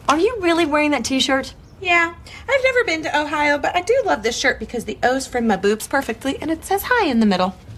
Are you really wearing that t-shirt? Yeah, I've never been to Ohio, but I do love this shirt because the O's frame my boobs perfectly and it says hi in the middle.